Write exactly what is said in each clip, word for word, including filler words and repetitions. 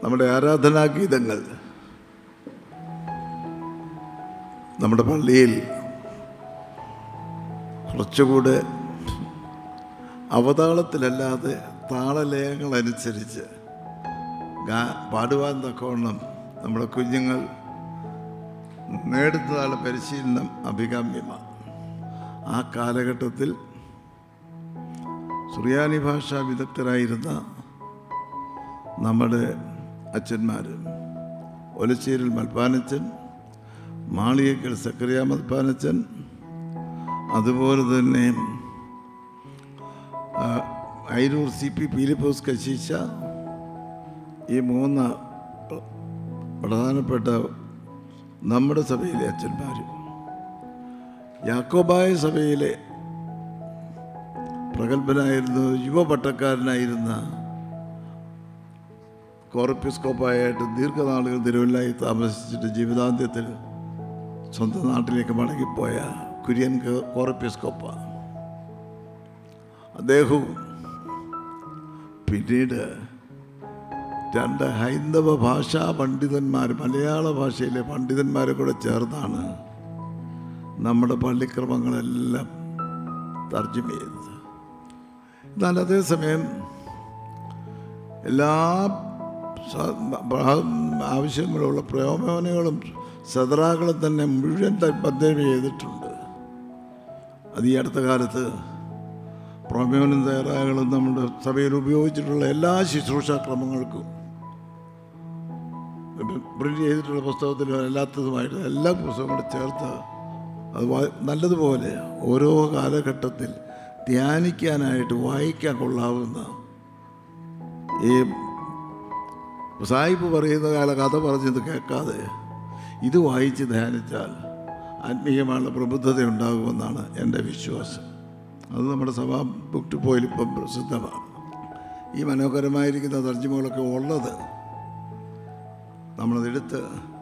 നമ്മുടെ ആരാധനാഗീതങ്ങൾ നമ്മുടെ പള്ളിയിൽ കുറച്ചുകൂടെ അവതാളത്തിലല്ലാതെ താളലയങ്ങളനുസരിച്ച് ഗാ പാടുവാൻ തക്കവണ്ണം നമ്മുടെ കുഞ്ഞുങ്ങൾ നേടുന്നതാണ് പരിശീലനം അഭികാമ്യമാണ്. ആ കാലഘട്ടത്തിൽ സുറിയാനി ഭാഷാ വിദഗ്ധരായിരുന്ന നമ്മുടെ അച്ഛന്മാർ ഒലച്ചേരിൽ മൽപ്പാനച്ചൻ, മാളിയേക്കൽ സക്കറിയ മൽപ്പാനച്ചൻ, അതുപോലെ തന്നെ അയിരൂർ സി പി പീലിപ്പോസ് കശീശ, ഈ മൂന്ന് പ്രധാനപ്പെട്ട നമ്മുടെ സഭയിലെ അച്ഛന്മാർ. യാക്കോബായ സഭയിലെ പ്രഗത്ഭനായിരുന്ന യുവപട്ടക്കാരനായിരുന്ന കോറപ്പിസ്കോപ്പായിട്ട് ദീർഘനാളുകൾ തിരുവല്ലായി താമസിച്ചിട്ട് ജീവിതാന്ത്യത്തിൽ സ്വന്തം നാട്ടിലേക്ക് മടങ്ങിപ്പോയ കുര്യൻ കോറപ്പിസ്കോപ്പ, അദ്ദേഹവും പിന്നീട് രണ്ട് ഹൈന്ദവ ഭാഷാ പണ്ഡിതന്മാർ, മലയാള ഭാഷയിലെ പണ്ഡിതന്മാരെ കൂടെ ചേർന്നാണ് നമ്മുടെ പള്ളിക്രമങ്ങളെല്ലാം തർജ്ജമ ചെയ്തത്. എന്നാൽ അതേസമയം എല്ലാ ആവശ്യങ്ങളുള്ള പ്രയോജനങ്ങളും സദറാകളും തന്നെ മുഴുവൻ തർജ്ജമ ചെയ്തിട്ടുണ്ട്. അത് ഈ അടുത്ത കാലത്ത് പ്രമേയനും തയ്യാറാകളും നമ്മുടെ സഭയിൽ ഉപയോഗിച്ചിട്ടുള്ള എല്ലാ ശുശ്രൂഷാക്രമങ്ങൾക്കും പ്രിന്റ് ചെയ്തിട്ടുള്ള പുസ്തകത്തിലും അല്ലാത്തതുമായിട്ട് എല്ലാ പുസ്തകങ്ങളും ചേർത്ത് അത് നല്ലതുപോലെ ഓരോ കാലഘട്ടത്തിൽ ധ്യാനിക്കാനായിട്ട് വായിക്കാൻ കൊള്ളാവുന്ന, ഈ സായിപ്പ് പറയുന്ന കാല കഥ പറഞ്ഞത് കേൾക്കാതെ ഇത് വായിച്ച് ധ്യാനിച്ചാൽ ആത്മീയമായ പ്രബുദ്ധത ഉണ്ടാകുമെന്നാണ് എൻ്റെ വിശ്വാസം. അത് നമ്മുടെ സഭാ ബുക്ക് ഡിപ്പോയിൽ ഇപ്പം പ്രസിദ്ധമാണ്. ഈ മനോഹരമായിരിക്കുന്ന തർജ്ജമകളൊക്കെ ഉള്ളത് നമ്മളതെടുത്ത്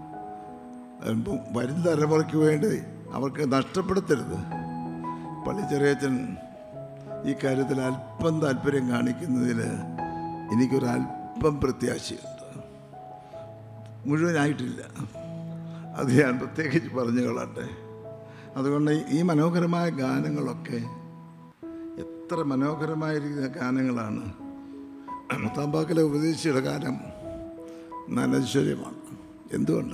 വരും തലമുറയ്ക്ക് വേണ്ടി അവർക്ക് നഷ്ടപ്പെടുത്തരുത്. പള്ളിച്ചെറിയച്ചൻ ഈ കാര്യത്തിൽ അല്പം താല്പര്യം കാണിക്കുന്നതിൽ എനിക്കൊരല്പം പ്രത്യാശയുണ്ട്. മുഴുവനായിട്ടില്ല, അത് ഞാൻ പ്രത്യേകിച്ച് പറഞ്ഞു കൊള്ളട്ടെ. അതുകൊണ്ട് ഈ മനോഹരമായ ഗാനങ്ങളൊക്കെ എത്ര മനോഹരമായിരിക്കുന്ന ഗാനങ്ങളാണ്. മുത്താമ്പാക്കലെ ഉപദേശിയുടെ ഗാനം അനശ്വര്യമാണ്. എന്തുകൊണ്ട്?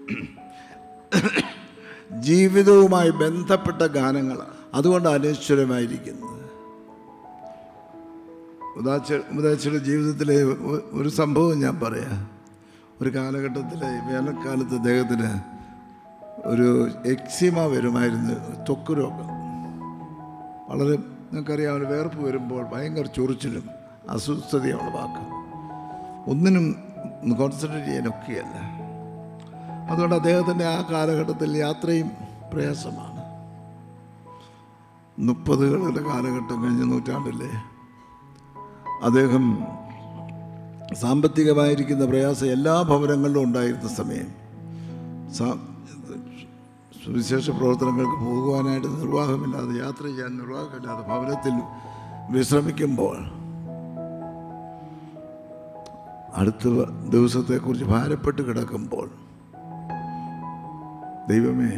ജീവിതവുമായി ബന്ധപ്പെട്ട ഗാനങ്ങളാണ്, അതുകൊണ്ട് അനശ്വരമായിരിക്കുന്നത്. ഉദാച്ചിയുടെ ജീവിതത്തിലെ ഒരു സംഭവം ഞാൻ പറയാം. ഒരു കാലഘട്ടത്തിലെ വേനൽക്കാലത്ത് അദ്ദേഹത്തിന് ഒരു എക്സിമ വരുമായിരുന്നു, ത്വക്ക് രോഗം. വളരെ നിങ്ങൾക്കറിയാം, ഒരു വേർപ്പ് വരുമ്പോൾ ഭയങ്കര ചൊറിച്ചിലും അസ്വസ്ഥതയും ഉളവാക്കും. ഒന്നിനും കോൺസെൻട്രേറ്റ് ചെയ്യാനൊക്കെയല്ല. അതുകൊണ്ട് അദ്ദേഹത്തിൻ്റെ ആ കാലഘട്ടത്തിൽ യാത്രയും പ്രയാസമാണ്. മുപ്പതുകളുടെ കാലഘട്ടം കഴിഞ്ഞ നൂറ്റാണ്ടിലെ അദ്ദേഹം സാമ്പത്തികമായിരിക്കുന്ന പ്രയാസം എല്ലാ ഭവനങ്ങളിലും ഉണ്ടായിരുന്ന സമയം സുവിശേഷ പ്രവർത്തനങ്ങൾക്ക് പോകുവാനായിട്ട് നിർവാഹമില്ലാതെ, യാത്ര ചെയ്യാൻ നിർവാഹമില്ലാതെ ഭവനത്തിൽ വിശ്രമിക്കുമ്പോൾ അടുത്ത ദിവസത്തെക്കുറിച്ച് ഭാരപ്പെട്ട് കിടക്കുമ്പോൾ, ദൈവമേ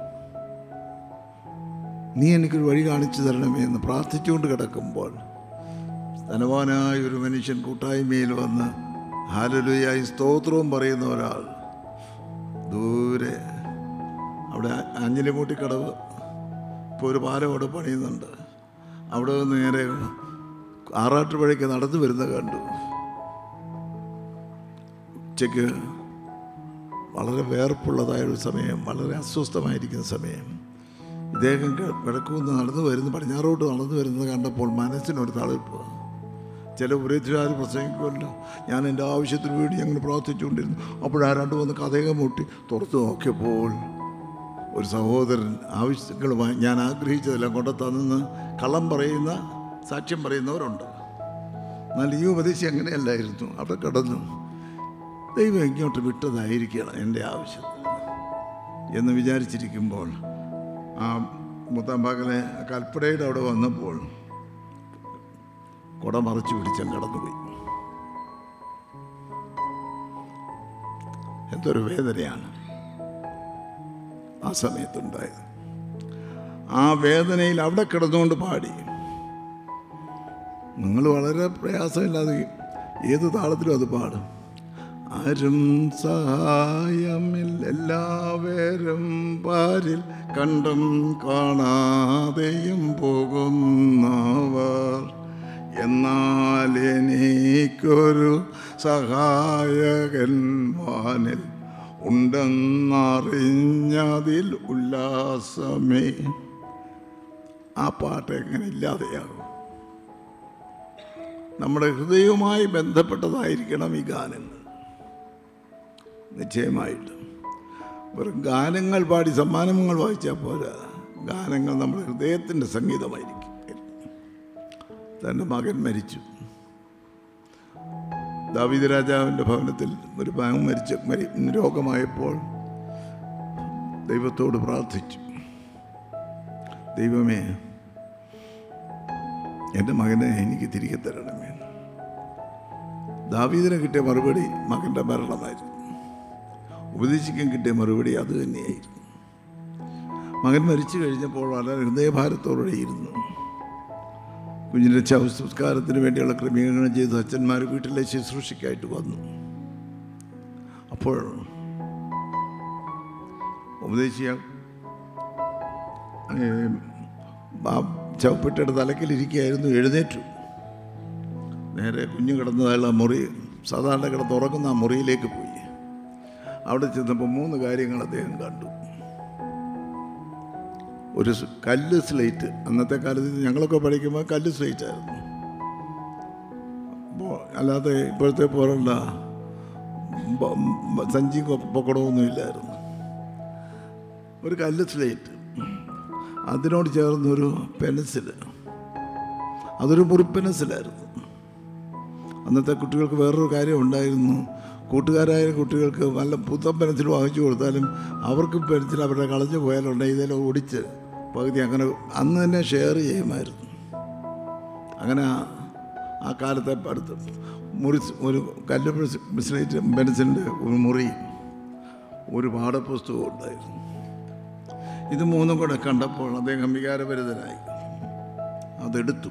നീ എനിക്കൊരു വഴി കാണിച്ചു തരണമേ എന്ന് പ്രാർത്ഥിച്ചുകൊണ്ട് കിടക്കുമ്പോൾ ധനവാനായ ഒരു മനുഷ്യൻ കൂട്ടായ്മയിൽ വന്ന് ഹല്ലേലൂയായി സ്തോത്രവും പറയുന്ന ഒരാൾ ദൂരെ അവിടെ അഞ്ഞിലിമൂട്ടിക്കടവ് ഇപ്പോൾ ഒരു പാലം അവിടെ പണിയുന്നുണ്ട്, അവിടെ നിന്ന് നേരെ ആറാട്ടുപുഴയ്ക്ക് നടന്നു വരുന്ന കണ്ടു. ഉച്ചയ്ക്ക് വളരെ വേർപ്പുള്ളതായൊരു സമയം, വളരെ അസ്വസ്ഥമായിരിക്കുന്ന സമയം. ഇദ്ദേഹം കിഴക്കുന്ന് നടന്നു വരുന്നു, പടിഞ്ഞാറോട്ട് നടന്നു വരുന്നത് കണ്ടപ്പോൾ മനസ്സിനൊരു തളിപ്പ്. ചില ഉപദേശിച്ചാൽ പ്രസംഗിക്കുമല്ലോ, ഞാൻ എൻ്റെ ആവശ്യത്തിന് വേണ്ടി ഞങ്ങൾ പ്രാർത്ഥിച്ചുകൊണ്ടിരുന്നു. അപ്പോഴാരാണ്ട് വന്ന് കഥകം മുട്ടി തുറത്ത് നോക്കിയപ്പോൾ ഒരു സഹോദരൻ ആവശ്യങ്ങളുമായി ഞാൻ ആഗ്രഹിച്ചതെല്ലാം കൊണ്ട് തന്ന് കള്ളം പറയുന്ന, സാക്ഷ്യം പറയുന്നവരുണ്ട്. എന്നാൽ ഈ ഉപദേശി അങ്ങനെയല്ലായിരുന്നു. അവിടെ കിടന്നു, ദൈവം ഇങ്ങോട്ട് വിട്ടതായിരിക്കണം എൻ്റെ ആവശ്യത്തിന് എന്ന് വിചാരിച്ചിരിക്കുമ്പോൾ ആ മുത്താമ്പാക്കലെ കൽപ്പടയുടെ അവിടെ വന്നപ്പോൾ കുട മറച്ചു പിടിച്ചാൽ കടന്നുപോയി. എന്തൊരു വേദനയാണ് ആ സമയത്തുണ്ടായത്. ആ വേദനയിൽ അവിടെ കിടന്നുകൊണ്ട് പാടി. നിങ്ങൾ വളരെ പ്രയാസമില്ലാതെ ഏത് താളത്തിലും അത് പാടും. ആരും സഹായമില്ല, എല്ലാവരും പാരിൽ കണ്ടും കാണാതെയും പോകുന്നവർ, എന്നാൽ എനിക്കൊരു സഹായകൻ വാനിൽ ഉണ്ടെന്നറിഞ്ഞതിൽ ഉല്ലാസമേ. ആ പാട്ട് എങ്ങനെ ഇല്ലാതെയാകും? നമ്മുടെ ഹൃദയവുമായി ബന്ധപ്പെട്ടതായിരിക്കണം ഈ ഗാനങ്ങൾ. നിശ്ചയമായിട്ടും വെറും ഗാനങ്ങൾ പാടി സമ്മാനങ്ങൾ വായിച്ചാൽ പോരാ. ഗാനങ്ങൾ നമ്മുടെ ഹൃദയത്തിൻ്റെ സംഗീതമായിരിക്കും. തൻ്റെ മകൻ മരിച്ചു. ദാവീദ് രാജാവിൻ്റെ ഭവനത്തിൽ ഒരു മകൻ മരിച്ച മരി രോഗമായപ്പോൾ ദൈവത്തോട് പ്രാർത്ഥിച്ചു, ദൈവമേ എൻ്റെ മകനെ എനിക്ക് തിരികെ തരണമേ. ദാവീദിന് കിട്ടിയ മറുപടി മകൻ്റെ മരണമായിരുന്നു. ഉപദേശിക്കാൻ കിട്ടിയ മറുപടി അത് തന്നെയായിരുന്നു. മകൻ മരിച്ചു കഴിഞ്ഞപ്പോൾ വളരെ ഹൃദയഭാരത്തോടെ ഇരുന്നു. കുഞ്ഞിൻ്റെ ശവസംസ്കാരത്തിന് വേണ്ടിയുള്ള ക്രമീകരണം ചെയ്ത് അച്ഛന്മാർ വീട്ടിലെ ശുശ്രൂഷയ്ക്കായിട്ട് വന്നു. അപ്പോൾ ഉപദേശിയ ചവപ്പെട്ടിയുടെ തലക്കിലിരിക്കുകയായിരുന്നു. എഴുന്നേറ്റു. നേരെ കുഞ്ഞു കിടന്നതായുള്ള മുറി, സാധാരണ കിടന്ന് ഉറങ്ങുന്ന ആ മുറിയിലേക്ക് പോയി. അവിടെ ചെന്നപ്പോൾ മൂന്ന് കാര്യങ്ങൾ അദ്ദേഹം കണ്ടു. ഒരു കല്ല് സ്ലേറ്റ്. അന്നത്തെ കാലത്ത് ഞങ്ങളൊക്കെ പഠിക്കുമ്പോൾ കല്ല് സ്ലേറ്റ് ആയിരുന്നു. അപ്പോൾ അല്ലാതെ ഇപ്പോഴത്തെ പോലുള്ള സഞ്ചി പൊക്കടമൊന്നുമില്ലായിരുന്നു. ഒരു കല്ല് സ്ലേറ്റ്, അതിനോട് ചേർന്നൊരു പെൻസിൽ. അതൊരു മുറിപ്പെൻസിലായിരുന്നു. അന്നത്തെ കുട്ടികൾക്ക് വേറൊരു കാര്യം ഉണ്ടായിരുന്നു. കൂട്ടുകാരായ കുട്ടികൾക്ക് നല്ല പുത്തൻ പെൻസിൽ വാങ്ങിച്ചു കൊടുത്താലും അവർക്ക് പെൻസിൽ അവരുടെ കളഞ്ഞു പോയാലുണ്ടെങ്കിൽ ഇതെല്ലാം ഓടിച്ച് പകുതി അങ്ങനെ അന്ന് തന്നെ ഷെയർ ചെയ്യുമായിരുന്നു. അങ്ങനെ ആ കാലത്തെ അടുത്ത് മുറി ഒരു കല്ല് സ്ലേറ്റ് പെൻസിലിൻ്റെ ഒരു മുറി, ഒരു പാഠപുസ്തകം ഉണ്ടായിരുന്നു. ഇത് മൂന്നും കൂടെ കണ്ടപ്പോൾ അദ്ദേഹം വികാരഭരിതനായി. അതെടുത്തു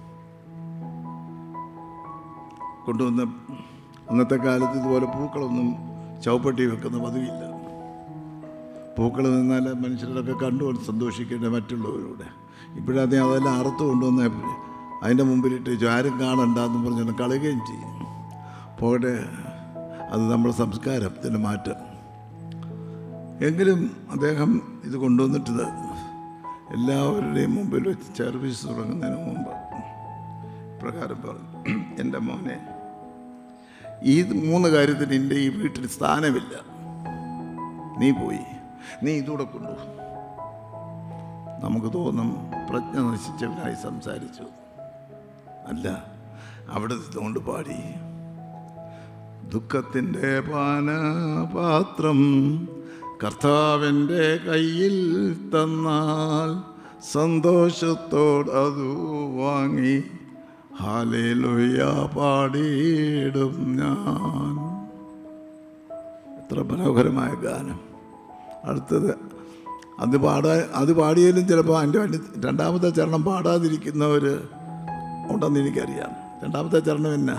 കൊണ്ടുവന്ന്, അന്നത്തെ കാലത്ത് ഇതുപോലെ പൂക്കളൊന്നും ചവപ്പെട്ടി വെക്കുന്ന പതിവില്ല. പൂക്കൾ നിന്നാൽ മനുഷ്യരൊക്കെ കണ്ടു സന്തോഷിക്കേണ്ട മറ്റുള്ളവരുടെ. ഇപ്പോഴതേ അതെല്ലാം അറുത്ത് കൊണ്ടുവന്ന് അതിൻ്റെ മുമ്പിലിട്ട് ആരും കാണണ്ടെന്ന് പറഞ്ഞാൽ കളയുകയും ചെയ്യും. പോകട്ടെ, അത് നമ്മുടെ സംസ്കാരത്തിൻ്റെ മാറ്റം. എങ്കിലും അദ്ദേഹം ഇത് കൊണ്ടുവന്നിട്ടത് എല്ലാവരുടെയും മുമ്പിൽ വെച്ച് സർവീസ് തുടങ്ങുന്നതിന് മുമ്പ് പ്രകാരം പറഞ്ഞു, എൻ്റെ മോനെ, ഈ മൂന്ന് കാര്യത്തിന് എൻ്റെ ഈ വീട്ടിൽ സ്ഥാനമില്ല. നീ പോയി നീ ഇതൂടെ കൊണ്ടുപോകും. നമുക്ക് തോന്നും പ്രജ്ഞ നശിച്ചവനായി സംസാരിച്ചു. അല്ല, അവിടെ നിന്നുകൊണ്ട് പാടി, ദുഃഖത്തിൻ്റെ പാനപാത്രം കർത്താവിൻ്റെ കയ്യിൽ തന്നാൽ സന്തോഷത്തോടതു വാങ്ങി ഹല്ലേലൂയ പാടിയിടും ഞാൻ. എത്ര മനോഹരമായ ഗാനം. അടുത്തത് അത് പാടാ അത് പാടിയാലും ചിലപ്പോൾ അതിൻ്റെ രണ്ടാമത്തെ ചരണം പാടാതിരിക്കുന്നവർ ഉണ്ടെന്ന് എനിക്കറിയാം. രണ്ടാമത്തെ ചരണം എന്നാ?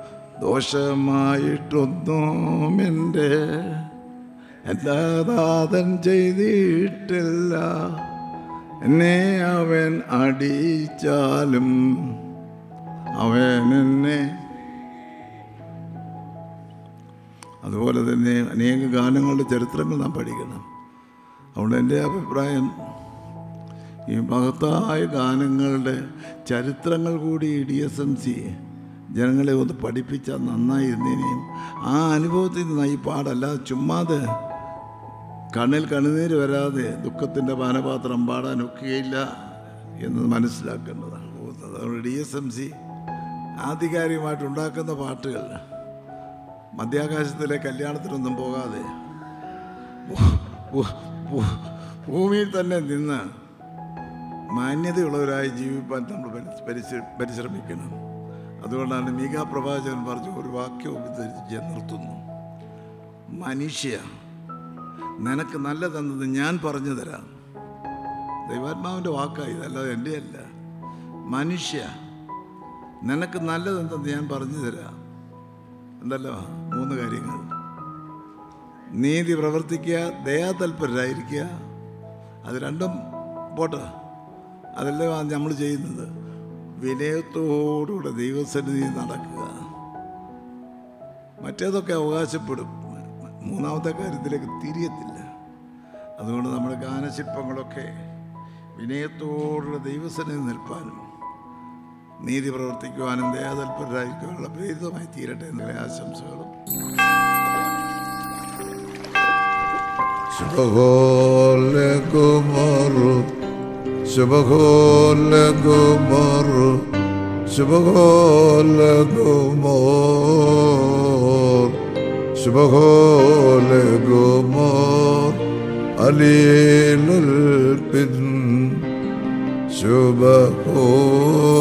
ദോഷമായിട്ടൊന്നും എൻ്റെ എല്ലാ ദാതൻ ചെയ്തിട്ടില്ല, എന്നെ അവൻ അടിച്ചാലും അവൻ എന്നെ. അതുപോലെ തന്നെ അനേക ഗാനങ്ങളുടെ ചരിത്രങ്ങൾ നാം പഠിക്കണം. അതുകൊണ്ട് എൻ്റെ അഭിപ്രായം, ഈ മഹത്തായ ഗാനങ്ങളുടെ ചരിത്രങ്ങൾ കൂടി ഡി എസ് എം സി ജനങ്ങളെ ഒന്ന് പഠിപ്പിച്ചാൽ നന്നായിരുന്നേനെയും. ആ അനുഭവത്തിൽ നിന്ന് ഈ പാടല്ലാതെ ചുമ്മാതെ കണ്ണിൽ കണ്ണുനീര് വരാതെ ദുഃഖത്തിൻ്റെ പാനപാത്രം പാടാനൊക്കുകയില്ല എന്ന് മനസ്സിലാക്കേണ്ടതാണ് പോകുന്നത്. അതുകൊണ്ട് ഡി എസ് എം സി ആധികാരികമായിട്ടുണ്ടാക്കുന്ന പാട്ടുകൾ മധ്യാകാശത്തിലെ കല്യാണത്തിനൊന്നും പോകാതെ ഭൂമിയിൽ തന്നെ നിന്ന് മാന്യതയുള്ളവരായി ജീവിപ്പാൻ നമ്മൾ പരിശ്രമിക്കണം. അതുകൊണ്ടാണ് മീകാ പ്രവാചകൻ പറഞ്ഞു, ഒരു വാക്യവും ഉദ്ധരിച്ച് നിർത്തുന്നു. മനുഷ്യ നിനക്ക് നല്ലതെന്നത് ഞാൻ പറഞ്ഞു തരാം. ദൈവാത്മാവിൻ്റെ വാക്കായി, അല്ലാതെ എൻ്റെ അല്ല. മനുഷ്യ നിനക്ക് നല്ലതെന്തെന്ന് ഞാൻ പറഞ്ഞു തരാം. എന്തല്ലോ മൂന്ന് കാര്യങ്ങൾ: നീതി പ്രവർത്തിക്കുക, ദയാതൽപരരായിരിക്കുക. അത് രണ്ടും പോട്ടെ, അതല്ലേ നമ്മൾ ചെയ്യുന്നത്. വിനയത്തോടുകൂടെ ദൈവസന്നിധിയിൽ നടക്കുക. മറ്റേതൊക്കെ അവകാശപ്പെടും, മൂന്നാമത്തെ കാര്യത്തിലേക്ക് തിരിയത്തില്ല. അതുകൊണ്ട് നമ്മുടെ ഗാനശില്പങ്ങളൊക്കെ വിനയത്തോടുള്ള ദൈവസന്നിധിയിൽ നിൽപ്പാനും നീതി പ്രവർത്തിക്കുവാനും ദയാതൽപരരായിരിക്കാനുള്ള പ്രേരിതമായി തീരട്ടെ എന്നുള്ള ആശംസകളും. Shubahole Gumaru, Shubahole Gumaru, Shubahole Gumar, Shubahole Gumar, Alilul Bin, Shubahole